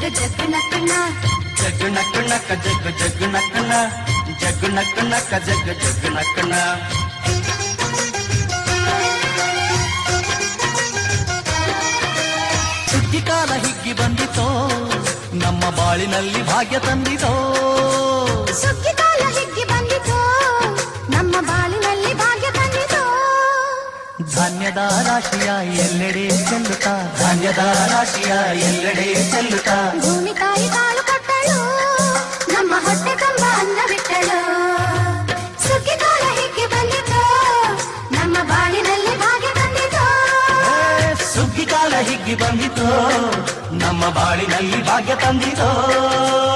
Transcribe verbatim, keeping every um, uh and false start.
ಜಗ್ ನಕ್ಕಣ ಜಗ್ ನಕ್ ನಕ ಜಗ್ ಜಗ್ ನಕ್ಕಣ ಜಗ್ ನಕ್ ನಕ ಜಗ್ ಜಗ್ ನಕ್ಕಣ. ಸುಗ್ಗಿ ಕಾಲ ಹಿಗ್ಗಿ ಬಂದಿತೋ ನಮ್ಮ ಬಾಳಿನಲ್ಲಿ ಭಾಗ್ಯ ತಂದಿತೋ. ಸುಗ್ಗಿ ಕಾಲ ಹಿಗ್ಗಿ ಬಂದಿತೋ ನಮ್ಮ ಬಾಳಿನಲ್ಲಿ ಭಾಗ್ಯ ತಂದಿತೋ. ಧಾನ್ಯದ ರಾಶಿಯ ಎಲ್ಲೆಡೆ ಚೆಲ್ಲುತ್ತಾ ಧಾನ್ಯದ ರಾಶಿಯ ಎಲ್ಲೆಡೆ ಚೆಲ್ಲುತ್ತಾ ಭೂಮಿ ತಾಯಿ ಕಾಳು ಕೊಟ್ಟಳು ನಮ್ಮ ಹೊಟ್ಟೆ ತುಂಬ ಅನ್ನ ಬಿಟ್ಟಳು. ಸುಗ್ಗಿ ಕಾಲ ಹಿಗ್ಗಿ ಬಂದಿತೋ ನಮ್ಮ ಬಾಳಿನಲ್ಲಿ ಭಾಗ್ಯ ತಂದಿತೋ. ಸುಗ್ಗಿ ಕಾಲ ಹಿಗ್ಗಿ ಬಂದಿತೋ ನಮ್ಮ ಬಾಳಿನಲ್ಲಿ ಭಾಗ್ಯ ತಂದಿತೋ.